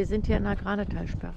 Wir sind hier in der Granetalsperre.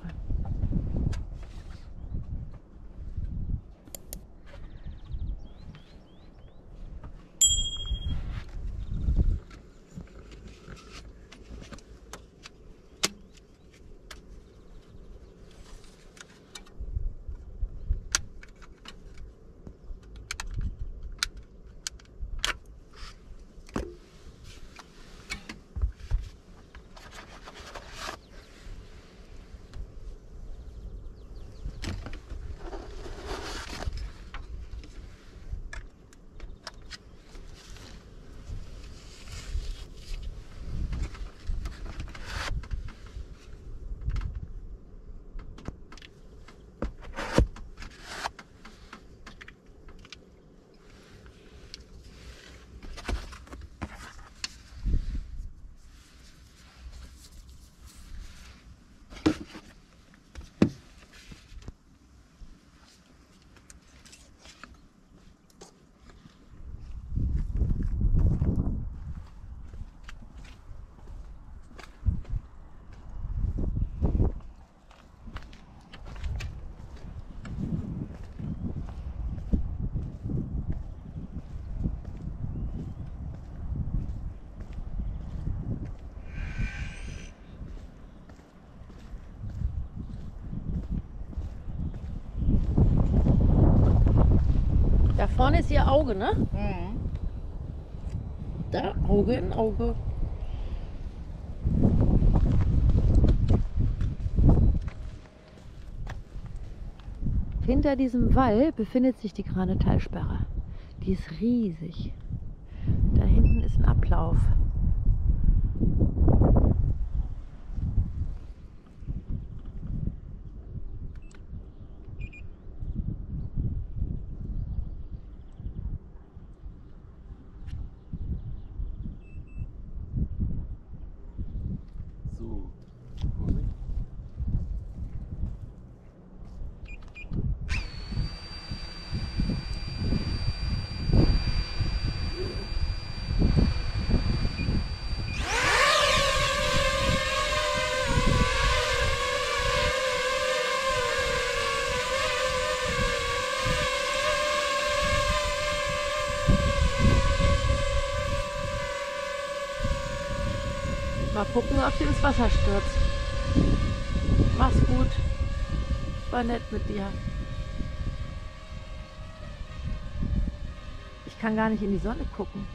Da vorne ist ihr Auge, ne? Mhm. Da, Auge in Auge. Hinter diesem Wall befindet sich die Granetalsperre. Die ist riesig. Da hinten ist ein Ablauf. So, Vorsicht. Mal gucken, ob sie ins Wasser stürzt. Mach's gut. War nett mit dir. Ich kann gar nicht in die Sonne gucken.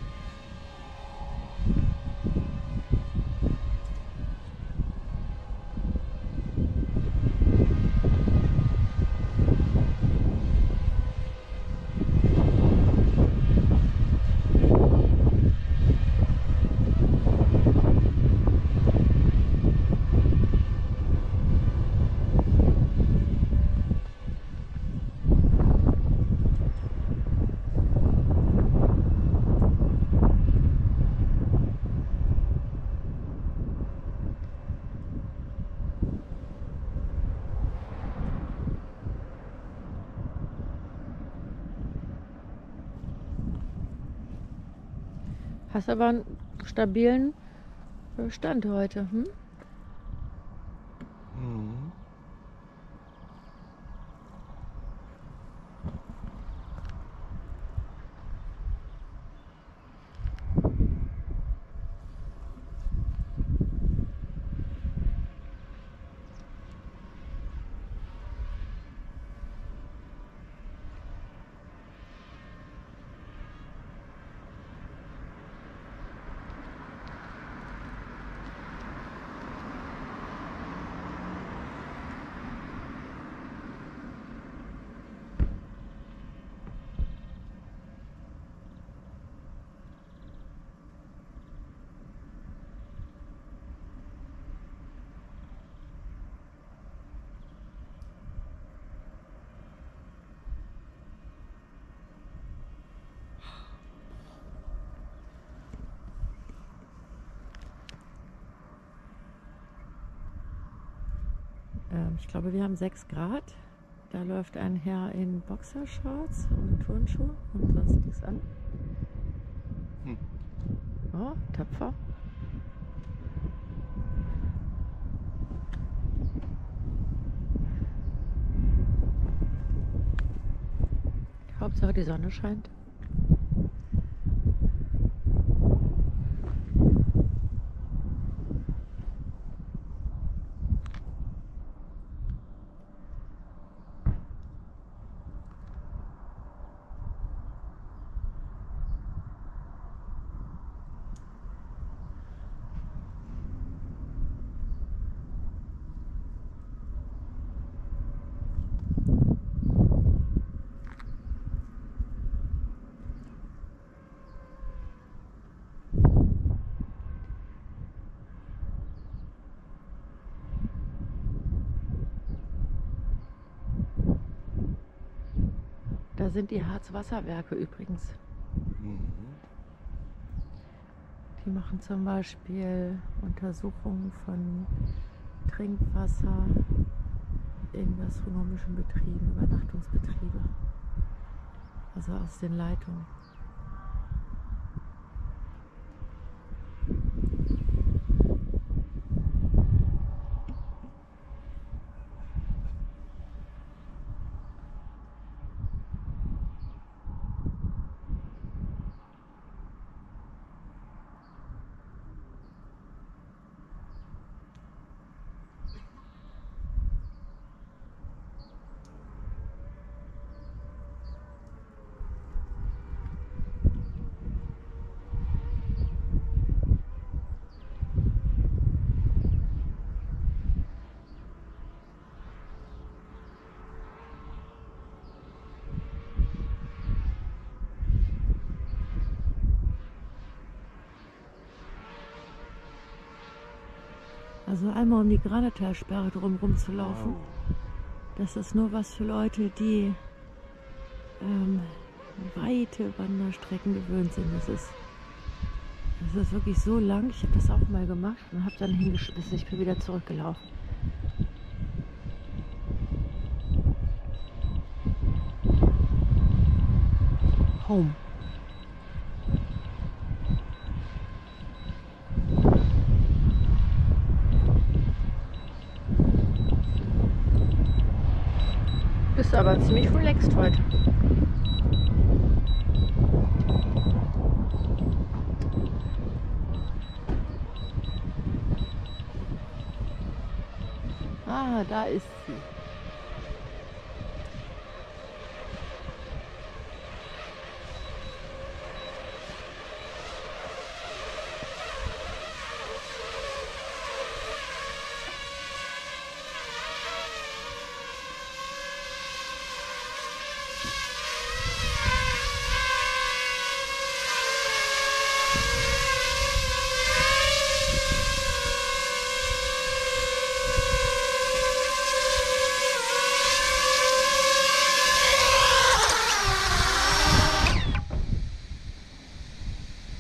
Hast aber einen stabilen Stand heute. Hm? Mhm. Ich glaube, wir haben 6 Grad. Da läuft ein Herr in Boxershorts und Turnschuhe und sonst nichts an. Oh, tapfer. Hauptsache die Sonne scheint. Da sind die Harzwasserwerke übrigens. Die machen zum Beispiel Untersuchungen von Trinkwasser in gastronomischen Betrieben, Übernachtungsbetriebe, also aus den Leitungen. Also einmal um die Granetalsperre drumherum zu laufen. Wow. Das ist nur was für Leute, die weite Wanderstrecken gewöhnt sind. Das ist wirklich so lang. Ich habe das auch mal gemacht und habe dann hingeschmissen. Ich bin wieder zurückgelaufen. Home. Bist aber ziemlich relaxed heute. Ah, da ist sie.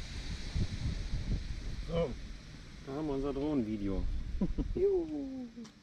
So, da haben wir unser Drohnenvideo. Juhu.